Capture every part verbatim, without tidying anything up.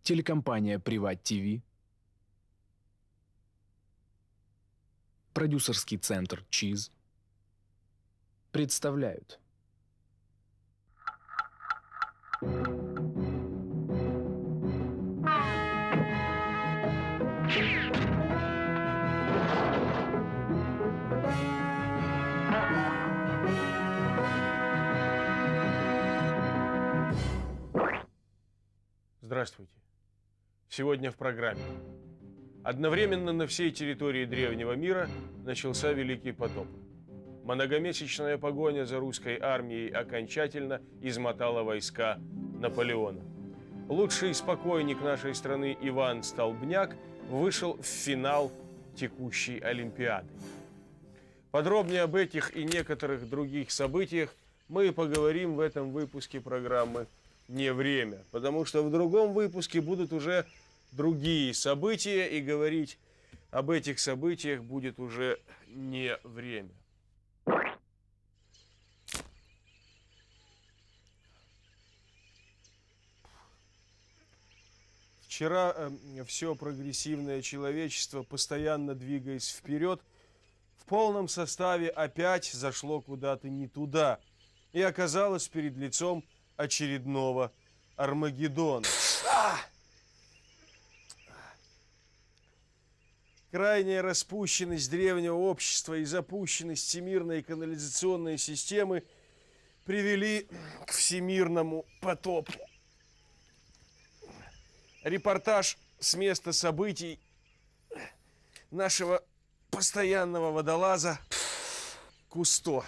Телекомпания «Приват ТВ», продюсерский центр «ЧИЗ» представляют. Здравствуйте. Сегодня в программе. Одновременно на всей территории древнего мира начался Великий потоп. Многомесячная погоня за русской армией окончательно измотала войска Наполеона. Лучший спокойник нашей страны Иван Столбняк вышел в финал текущей Олимпиады. Подробнее об этих и некоторых других событиях мы поговорим в этом выпуске программы «Не время», потому что в другом выпуске будут уже другие события, и говорить об этих событиях будет уже не время. Вчера э, все прогрессивное человечество, постоянно двигаясь вперед, в полном составе опять зашло куда-то не туда и оказалось перед лицом очередного Армагеддона. Крайняя распущенность древнего общества и запущенность всемирной канализационной системы привели к всемирному потопу. Репортаж с места событий нашего постоянного водолаза Кусто.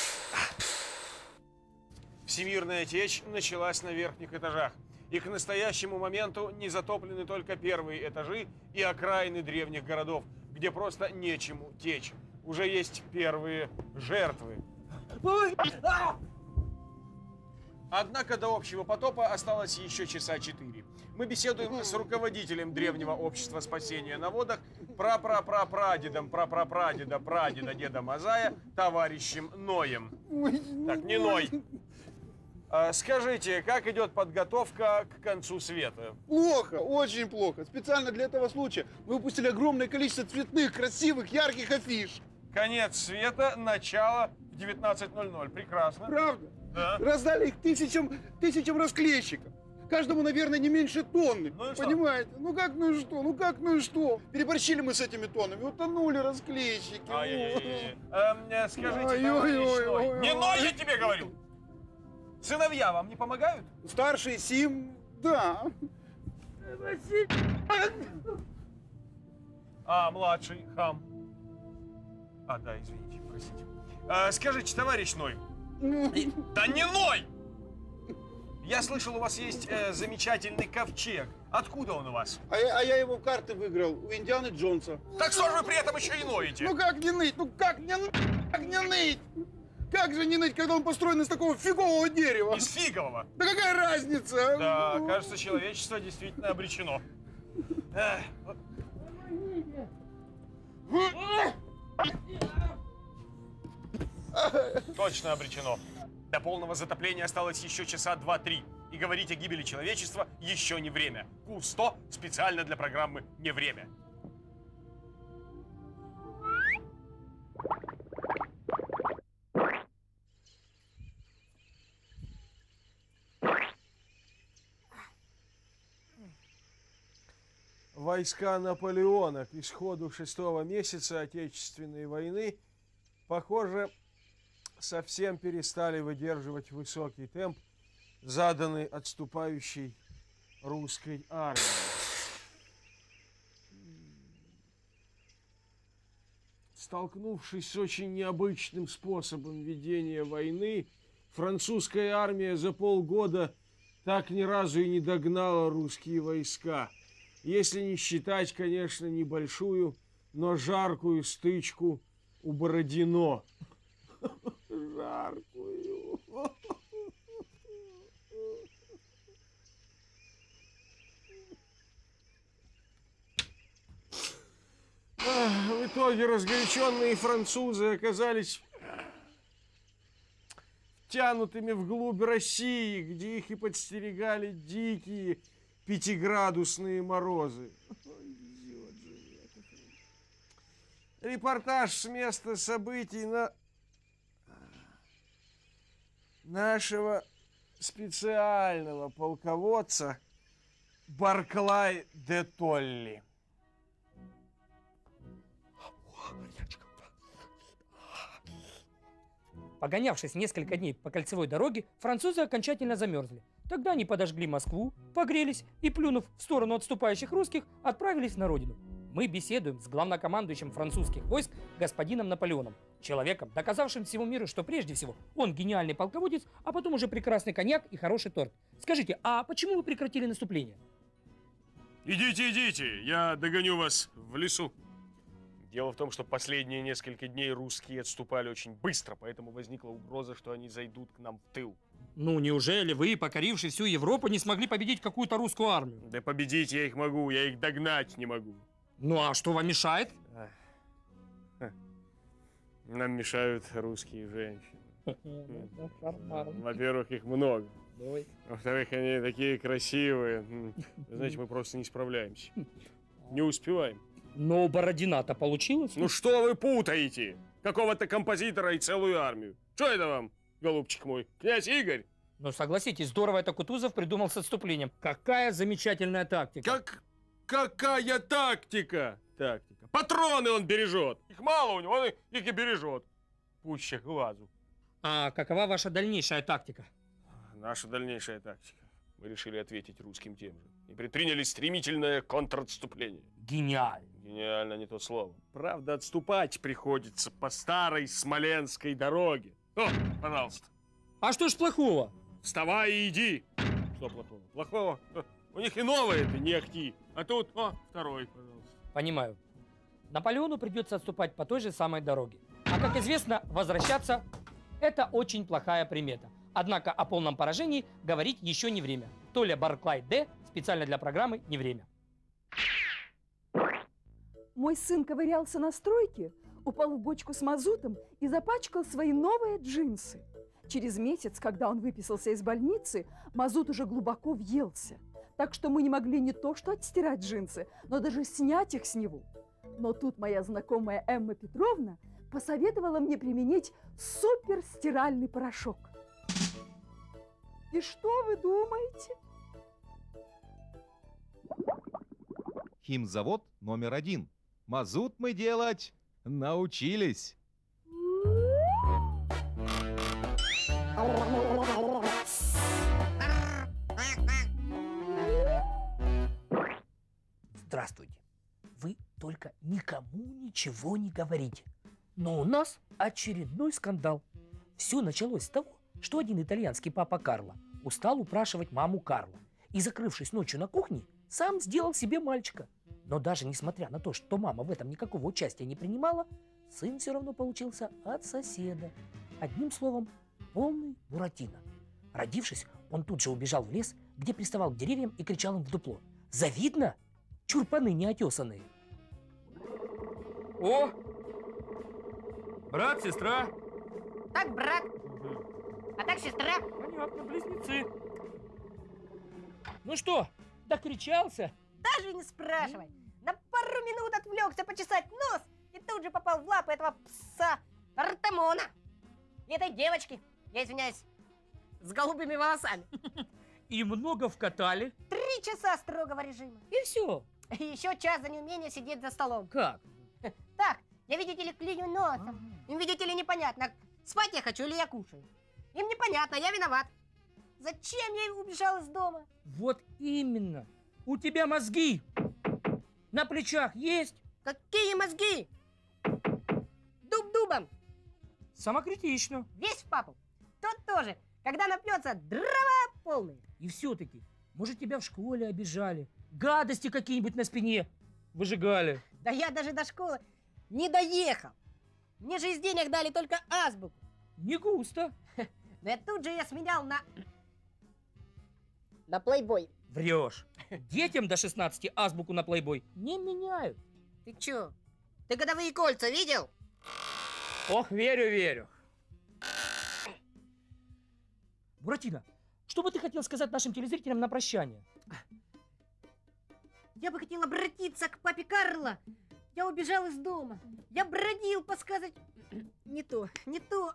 Всемирная течь началась на верхних этажах. И к настоящему моменту не затоплены только первые этажи и окраины древних городов, где просто нечему течь. Уже есть первые жертвы. Однако до общего потопа осталось еще часа четыре. Мы беседуем с руководителем древнего общества спасения на водах, прапрапрапрадедом, прапрапрадеда, прадеда, деда Мазая, товарищем Ноем. Так, не Ной. Скажите, как идет подготовка к концу света? Плохо, очень плохо. Специально для этого случая мы выпустили огромное количество цветных, красивых, ярких афиш. Конец света, начало в девятнадцать ноль ноль. Прекрасно. Правда? Да. Раздали их тысячам, тысячам расклейщиков. Каждому, наверное, не меньше тонны. Ну и что? Понимаете? Ну как, ну и что? Ну как, ну и что? Переборщили мы с этими тоннами, утонули расклейщики. Ай-яй-яй. Эм, скажите, Ой, товарищ ой, ой, Ной. ой, Не ой. Ной, я тебе говорю! Сыновья вам не помогают? Старший Сим, да. А младший Хам? А, да, извините, простите. А, скажите, товарищ Ной. И- Да не Ной! Я слышал, у вас есть э, замечательный ковчег. Откуда он у вас? А я, а я его в карты выиграл у Индианы Джонса. Так что же вы при этом еще и ноете? Ну как не ныть? Ну как не ныть? Как не ныть? Как же не ныть, когда он построен из такого фигового дерева? Из фигового. Да какая разница? Да, Ну, кажется, человечество действительно обречено. Эх, вот. Точно обречено. До полного затопления осталось еще часа два-три. И говорить о гибели человечества еще не время. Кусто специально для программы «Не время». Войска Наполеона к исходу шестого месяца Отечественной войны, похоже, совсем перестали выдерживать высокий темп, заданный отступающей русской армией. Столкнувшись с очень необычным способом ведения войны, французская армия за полгода так ни разу и не догнала русские войска. Если не считать, конечно, небольшую, но жаркую стычку у Бородино. Жаркую. В итоге разгоряченные французы оказались втянутыми вглубь России, где их и подстерегали дикие пятиградусные морозы. Репортаж с места событий на нашего специального полководца Барклай де Толли. Погонявшись несколько дней по кольцевой дороге, французы окончательно замерзли. Тогда они подожгли Москву, погрелись и, плюнув в сторону отступающих русских, отправились на родину. Мы беседуем с главнокомандующим французских войск господином Наполеоном, человеком, доказавшим всему миру, что прежде всего он гениальный полководец, а потом уже прекрасный коньяк и хороший торт. Скажите, а почему вы прекратили наступление? Идите, идите, я догоню вас в лесу. Дело в том, что последние несколько дней русские отступали очень быстро, поэтому возникла угроза, что они зайдут к нам в тыл. Ну, неужели вы, покоривший всю Европу, не смогли победить какую-то русскую армию? Да победить я их могу, я их догнать не могу. Ну, а что вам мешает? Нам мешают русские женщины. Во-первых, их много. Во-вторых, они такие красивые. Знаете, мы просто не справляемся. Не успеваем. Но у Бородина-то получилось. Ну что вы путаете? Какого-то композитора и целую армию. Что это вам, голубчик мой? Князь Игорь? Ну, согласитесь, здорово это Кутузов придумал с отступлением. Какая замечательная тактика. Как... Какая тактика? Тактика. Патроны он бережет. Их мало у него, он их и бережет. Пуще глазу. А какова ваша дальнейшая тактика? Наша дальнейшая тактика. Мы решили ответить русским тем же. И предприняли стремительное контратступление. Гениально. Гениально не то слово. Правда, отступать приходится по старой Смоленской дороге. О, пожалуйста. А что ж плохого? Вставай и иди. Что плохого? Плохого? У них и новое-то не ахти. А тут, о, второй, пожалуйста. Понимаю. Наполеону придется отступать по той же самой дороге. А как известно, возвращаться – это очень плохая примета. Однако о полном поражении говорить еще не время. Толя Барклай Д. специально для программы «Не время». Мой сын ковырялся на стройке, упал в бочку с мазутом и запачкал свои новые джинсы. Через месяц, когда он выписался из больницы, мазут уже глубоко въелся. Так что мы не могли не то что отстирать джинсы, но даже снять их с него. Но тут моя знакомая Эмма Петровна посоветовала мне применить суперстиральный порошок. И что вы думаете? Химзавод номер один. Мазут мы делать научились. Здравствуйте. Вы только никому ничего не говорите. Но у нас очередной скандал. Все началось с того, что один итальянский папа Карло устал упрашивать маму Карла и, закрывшись ночью на кухне, сам сделал себе мальчика. Но даже несмотря на то, что мама в этом никакого участия не принимала, сын все равно получился от соседа. Одним словом, полный Буратино. Родившись, он тут же убежал в лес, где приставал к деревьям и кричал им в дупло: «Завидно? Чурпаны неотесанные!» О! Брат, сестра. Так брат, а так сестра. Понятно, близнецы. Ну что, докричался? Даже не спрашивай. На пару минут отвлекся почесать нос и тут же попал в лапы этого пса Артемона. И этой девочки, я извиняюсь, с голубыми волосами. И много вкатали. Три часа строгого режима. И все. И еще час за неумение сидеть за столом. Как? Так, я, видите ли, клюю носом. Им, видите ли, непонятно, спать я хочу или я кушаю. Им непонятно, я виноват. Зачем я убежал из дома? Вот именно. У тебя мозги на плечах есть? Какие мозги? Дуб дубом. Самокритично. Весь в папу. Тот тоже. Когда напьется, дрова полные. И все-таки, может, тебя в школе обижали, гадости какие-нибудь на спине выжигали. Да я даже до школы не доехал. Мне же из денег дали только азбуку. Не густо. Да тут же я сменял на... на плейбой. Врешь. Детям до шестнадцати азбуку на плейбой не меняют. Ты чё? Ты годовые кольца видел? Ох, верю, верю. Буратино, что бы ты хотел сказать нашим телезрителям на прощание? Я бы хотел обратиться к папе Карло. Я убежал из дома. Я бродил по сказать... Не то, не то.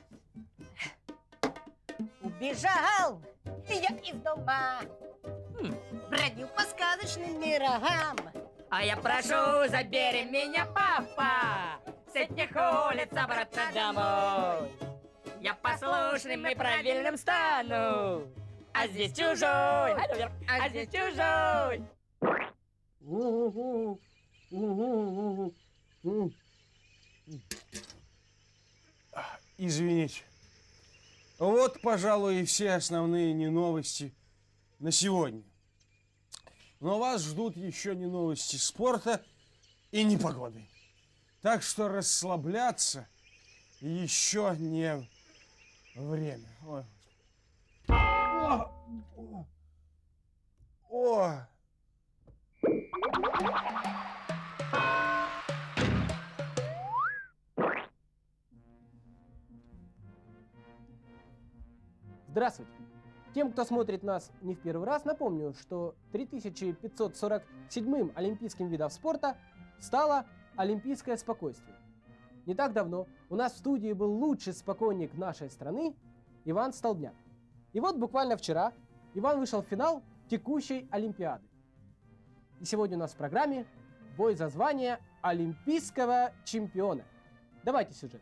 Убежал я из дома. Бродил по сказочным мирам. А я прошу, забери меня, папа, с этих улиц обратно домой. Я послушным и правильным стану, а здесь чужой, а здесь чужой. Извините. Вот, пожалуй, и все основные не новости на сегодня. Но вас ждут еще не новости спорта и не погоды. Так что расслабляться еще не время. Ой. О! О! Здравствуйте! Тем, кто смотрит нас не в первый раз, напомню, что три тысячи пятьсот сорок седьмым олимпийским видом спорта стало олимпийское спокойствие. Не так давно у нас в студии был лучший спокойник нашей страны Иван Столбняк. И вот буквально вчера Иван вышел в финал текущей Олимпиады. И сегодня у нас в программе бой за звание олимпийского чемпиона. Давайте сюжет.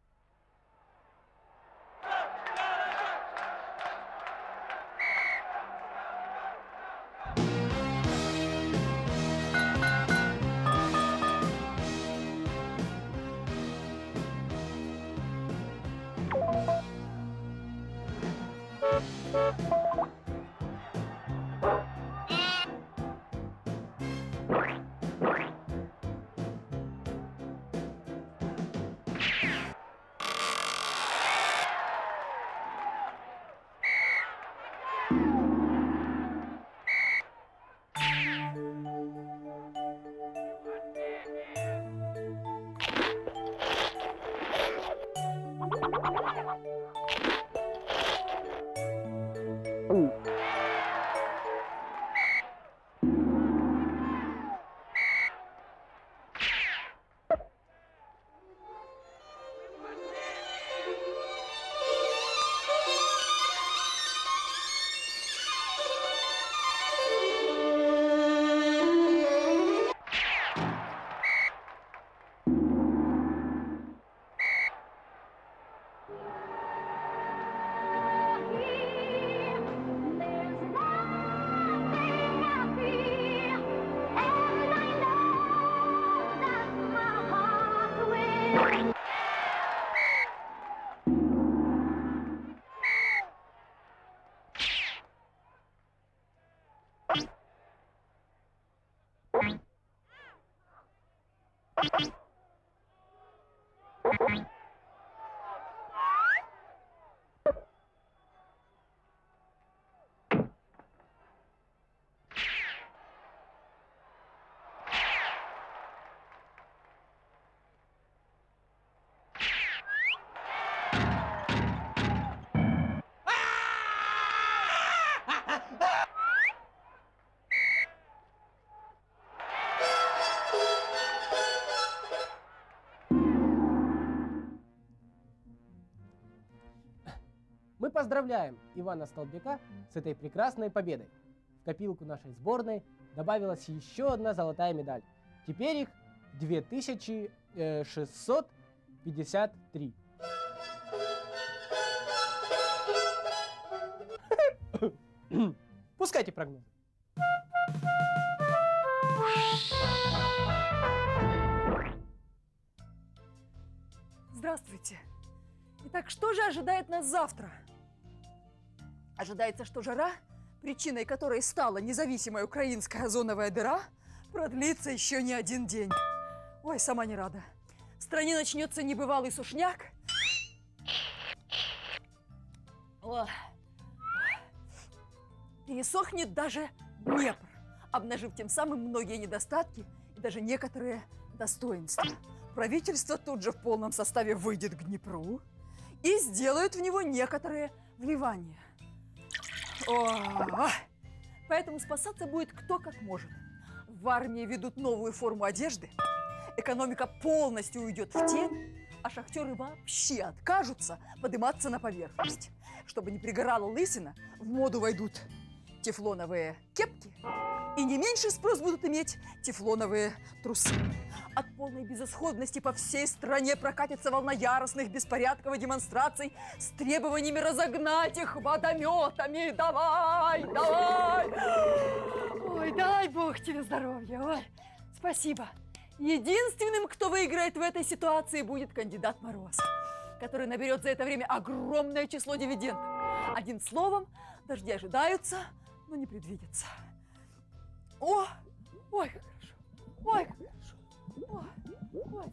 Мы поздравляем Ивана Столбняка с этой прекрасной победой. В копилку нашей сборной добавилась еще одна золотая медаль. Теперь их две тысячи шестьсот пятьдесят три. Пускайте прогнозы. Здравствуйте. Итак, что же ожидает нас завтра? Ожидается, что жара, причиной которой стала независимая украинская озоновая дыра, продлится еще не один день. Ой, сама не рада. В стране начнется небывалый сушняк. Ох. Пересохнет даже Днепр, обнажив тем самым многие недостатки и даже некоторые достоинства. Правительство тут же в полном составе выйдет к Днепру и сделают в него некоторые вливания. О, поэтому спасаться будет кто как может. В армии ведут новую форму одежды, экономика полностью уйдет в тень, а шахтеры вообще откажутся подниматься на поверхность. Чтобы не пригорала лысина, в моду войдут тефлоновые кепки, и не меньший спрос будут иметь тефлоновые трусы. От полной безысходности по всей стране прокатится волна яростных беспорядков и демонстраций с требованиями разогнать их водометами. Давай, давай! Ой, дай Бог тебе здоровья. Ой, спасибо. Единственным, кто выиграет в этой ситуации, будет кандидат Мороз, который наберет за это время огромное число дивидендов. Одним словом, дожди ожидаются, но не предвидятся. О, ой, как хорошо. Ой, как хорошо. Ой, ой,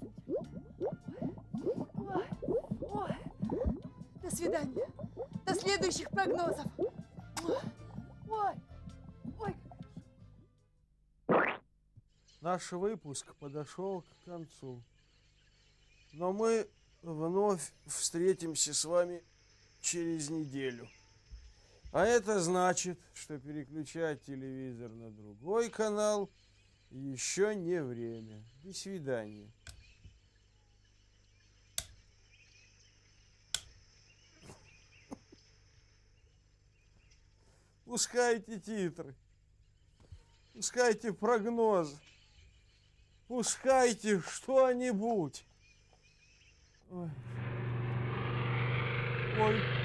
ой, ой. До свидания. До следующих прогнозов. Ой, ой, как хорошо. Наш выпуск подошел к концу. Но мы вновь встретимся с вами через неделю. А это значит, что переключать телевизор на другой канал еще не время. До свидания. Пускайте титры. Пускайте прогнозы. Пускайте что-нибудь. Ой. Ой.